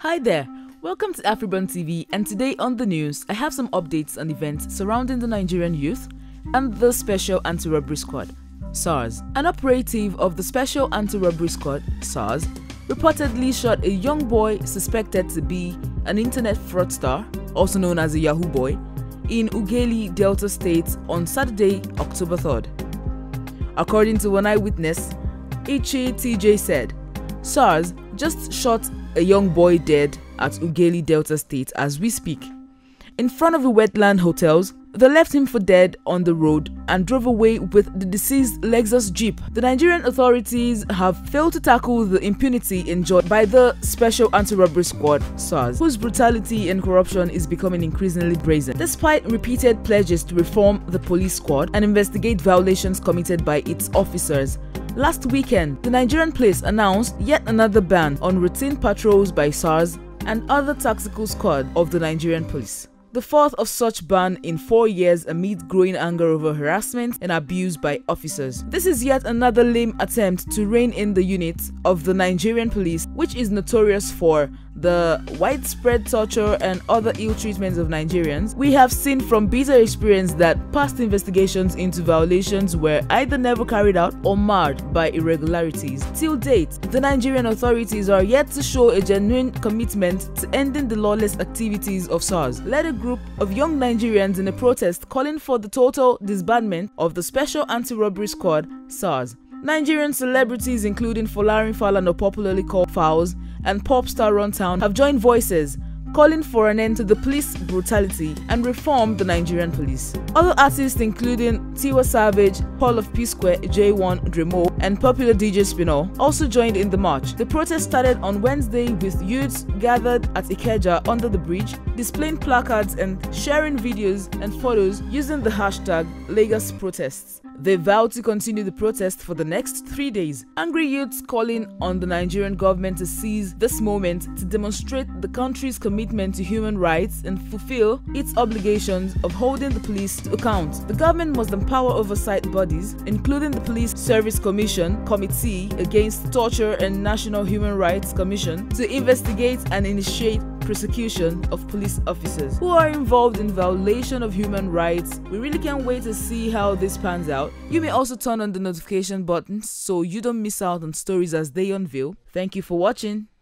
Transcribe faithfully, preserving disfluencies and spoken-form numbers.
Hi there, welcome to Afriban T V, and today on the news, I have some updates on events surrounding the Nigerian youth and the Special Anti-Robbery Squad, SARS. An operative of the Special Anti-Robbery Squad, SARS, reportedly shot a young boy suspected to be an internet fraudster, also known as a Yahoo boy, in Ughelli, Delta State on Saturday, October third. According to one eyewitness, Ichi T J said, SARS just shot a young boy dead at Ughelli, Delta State as we speak. In front of the wetland hotels, they left him for dead on the road and drove away with the deceased Lexus Jeep. The Nigerian authorities have failed to tackle the impunity enjoyed by the Special Anti-Robbery Squad, SARS, whose brutality and corruption is becoming increasingly brazen. Despite repeated pledges to reform the police squad and investigate violations committed by its officers, last weekend, the Nigerian police announced yet another ban on routine patrols by SARS and other tactical squad of the Nigerian police. The fourth of such ban in four years amid growing anger over harassment and abuse by officers. This is yet another lame attempt to rein in the unit of the Nigerian police, which is notorious for the widespread torture and other ill treatment of Nigerians. We have seen from bitter experience that past investigations into violations were either never carried out or marred by irregularities. Till date, the Nigerian authorities are yet to show a genuine commitment to ending the lawless activities of SARS. Led a group of young Nigerians in a protest calling for the total disbandment of the Special Anti-Robbery Squad, SARS. Nigerian celebrities including Folarin Falana, popularly called Fowls, and pop star Runtown have joined voices calling for an end to the police brutality and reform the Nigerian police. Other artists including Tiwa Savage, Paul of P-Square, J one, Dremo, and popular D J Spinall also joined in the march. The protest started on Wednesday with youths gathered at Ikeja under the bridge, displaying placards and sharing videos and photos using the hashtag Lagos Protests. They vowed to continue the protest for the next three days. Angry youths calling on the Nigerian government to seize this moment to demonstrate the country's commitment to human rights and fulfill its obligations of holding the police to account. The government must empower oversight bodies, including the Police Service Commission, Committee Against Torture and National Human Rights Commission, to investigate and initiate prosecution of police officers who are involved in violation of human rights. We really can't wait to see how this pans out. You may also turn on the notification button so you don't miss out on stories as they unveil. Thank you for watching.